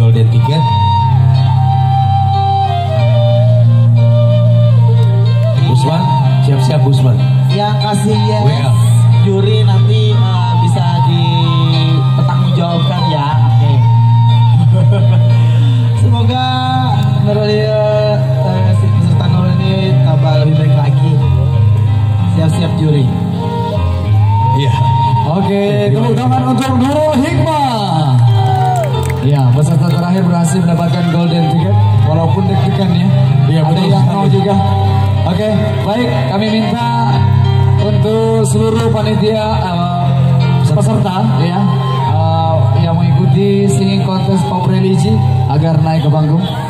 golden ticket. Busman, siap-siap Busman. Yang kasih yes WA. juri nanti bisa dipertanggungjawabkan ya. Oke. Semoga si peserta Nurul ini tambah lebih baik lagi. Siap-siap juri. Iya. Oke, tepuk tangan untuk Nurul Hikmah. Ya, peserta terakhir berhasil mendapatkan golden ticket walaupun deg-degan ya. Iya, ada betul yang sekali. mau juga. Oke, baik, kami minta untuk seluruh panitia peserta ya yang mengikuti singing contest pop religi agar naik ke panggung.